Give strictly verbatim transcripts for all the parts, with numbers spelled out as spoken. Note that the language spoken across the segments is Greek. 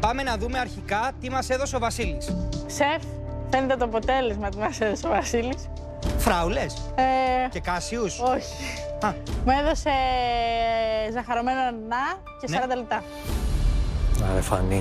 Πάμε να δούμε αρχικά τι μας έδωσε ο Βασίλης. Σεφ, φαίνεται το αποτέλεσμα τι μας έδωσε ο Βασίλης. Φράουλες Ε, και κάσιους. όχι. Α, Μου έδωσε ζαχαρωμένο ανανά και Ναι. σαράντα λεπτά. Άρε Φανή.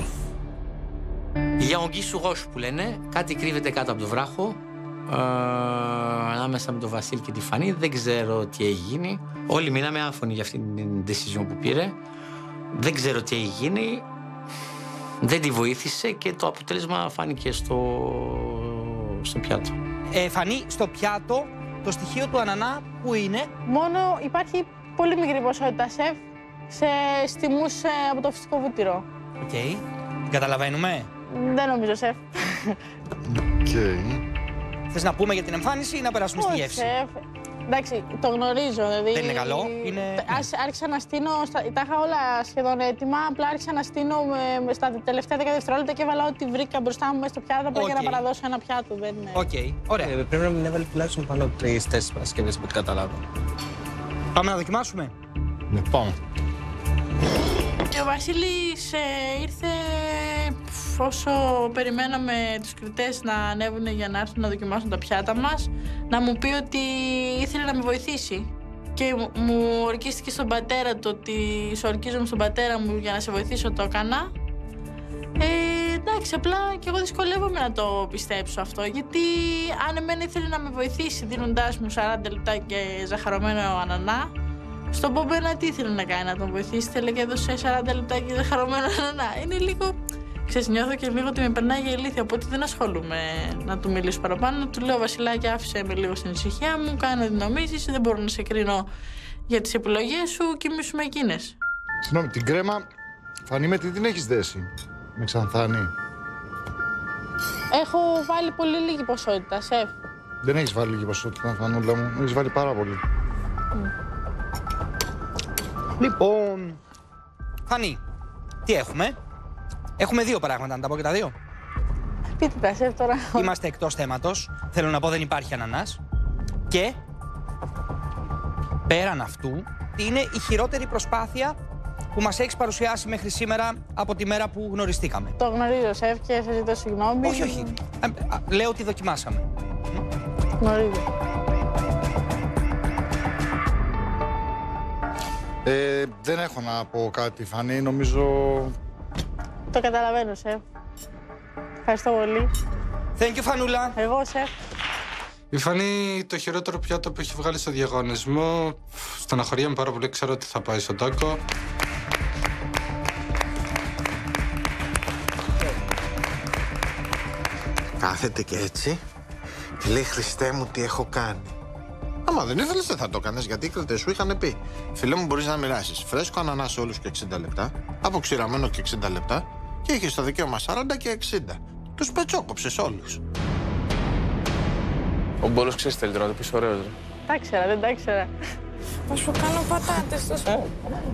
Για ογκή σου ρόσου που λένε, κάτι κρύβεται κάτω από το βράχο. Ε, ανάμεσα με τον Βασίλη και τη Φανή. Δεν ξέρω τι έχει γίνει. Όλοι μείναμε άφωνοι για αυτή την decision που πήρε. Δεν ξέρω τι έχει γίνει. Δεν τη βοήθησε και το αποτέλεσμα φάνηκε στο, στο πιάτο. ε, Φανή, στο πιάτο το στοιχείο του ανανά που είναι. Μόνο υπάρχει πολύ μικρή ποσότητα, σεφ, σε στιμούς ε, από το φυσικό βούτυρο. Οκ. Okay. Καταλαβαίνουμε. Δεν νομίζω, σεφ. Okay. Θες να πούμε για την εμφάνιση ή να περάσουμε στη Όχι, γεύση? σεφ. Εντάξει, το γνωρίζω. Δηλαδή, Δεν είναι καλό, είναι- Άς- Άρχισα να στείνω, στα... τα είχα όλα σχεδόν έτοιμα, απλά άρχισα να στείνω με... με στα τελευταία δέκα δευτερόλεπτα και έβαλα ό,τι βρήκα μπροστά μου μέσα στο πιάτο απλά για να Οκ. παραδώσω ένα πιάτο. Δεν είναι... Οκ, okay. Ωραία. Ε, πρέπει να μην έβαλε τουλάχιστον πάνω από τρεις-τέσσερις Παρασκευές από ό,τι καταλάβω. Πάμε να δοκιμάσουμε. Ναι, πάμε. Και ο Βασίλης ε, ήρθε πφ, όσο περιμέναμε τους κριτές να ανέβουν για να έρθουν να δοκιμάσουν τα πιάτα μας, να μου πει ότι ήθελε να με βοηθήσει. Και μου- μου ορκίστηκε στον πατέρα του ότι σου ορκίζομαι στον πατέρα μου για να σε βοηθήσω, το έκανα. Ε, εντάξει, απλά και εγώ δυσκολεύομαι να το πιστέψω αυτό, γιατί αν εμένα ήθελε να με βοηθήσει δίνοντάς μου σαράντα λεπτά και ζαχαρωμένο ανανά, στον Μπομπένα τι ήθελε να κάνει, να τον βοηθήσει, θέλει και έδωσε σαράντα λεπτά και ζαχαρωμένο ανανά. Είναι λίγο, ξέρεις, νιώθω και λίγο ότι με περνάει για ηλίθεια, οπότε δεν ασχολούμαι να του μιλήσω παραπάνω. Του λέω, Βασιλάκη, άφησε με λίγο στην ησυχία μου, κάνω ό,τι νομίζεις, δεν μπορώ να σε κρίνω για τις επιλογές σου, κοιμήσου με εκείνες. Συγγνώμη, την κρέμα, Φανή, με τι την έχεις δέσει? Με ξανθάνει? Έχω βάλει πολύ λίγη ποσότητα, σεφ. Δεν έχεις βάλει λίγη ποσότητα, Φανούλα μου. Έχεις βάλει πάρα πολύ. Λοιπόν, Φανή, τι έχουμε? Έχουμε δύο πράγματα, να τα πω και τα δύο. Πείτε τα, σεφ, τώρα. Είμαστε εκτός θέματος. Θέλω να πω, δεν υπάρχει ανανάς. Και πέραν αυτού, είναι η χειρότερη προσπάθεια που μας έχεις παρουσιάσει μέχρι σήμερα από τη μέρα που γνωριστήκαμε. Το γνωρίζω, σεφ, και σας ζητώ συγγνώμη. Όχι, όχι. Ε, α, λέω ότι δοκιμάσαμε. Γνωρίζω. Ε, δεν έχω να πω κάτι, Φανή. Νομίζω... Το καταλαβαίνω, σεφ. Ευχαριστώ πολύ. Thank you, Φανούλα. Εγώ, σεφ. Η Φανή το χειρότερο πιάτο που έχει βγάλει στο διαγωνισμό. Στεναχωριέμαι πάρα πολύ, ξέρω ότι θα πάει στον τάκο. Κάθεται και έτσι και λέει, Χριστέ μου, τι έχω κάνει. Άμα δεν ήθελες δεν θα το έκανες, γιατί οι κριτές σου είχαν πει, φίλε μου, μπορείς να μοιράσεις φρέσκο ανανά σε όλους και εξήντα λεπτά, αποξηραμένο και εξήντα λεπτά, και είχες το δικαίωμα σαράντα και εξήντα. Τους πετσόκοψες όλους. Ο Μπόλος ξέρεις θέλει τώρα να το πεις ωραίος, ρε. Τα ξέρα, δεν τα ξέρα. Θα σου κάνω πατάτες στο σπίτι.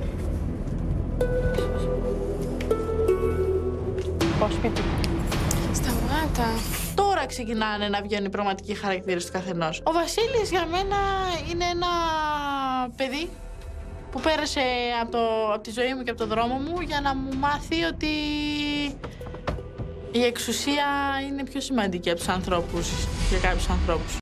Πάω σπίτι. Σταμάτα. Τώρα ξεκινάνε να βγαίνουν οι πραγματικοί χαρακτήρες του καθενός. Ο Βασίλης για μένα είναι ένα παιδί που πέρασε από, το, από τη ζωή μου και από το δρόμο μου για να μου μάθει ότι η εξουσία είναι πιο σημαντική από τους ανθρώπους, για κάποιους ανθρώπους.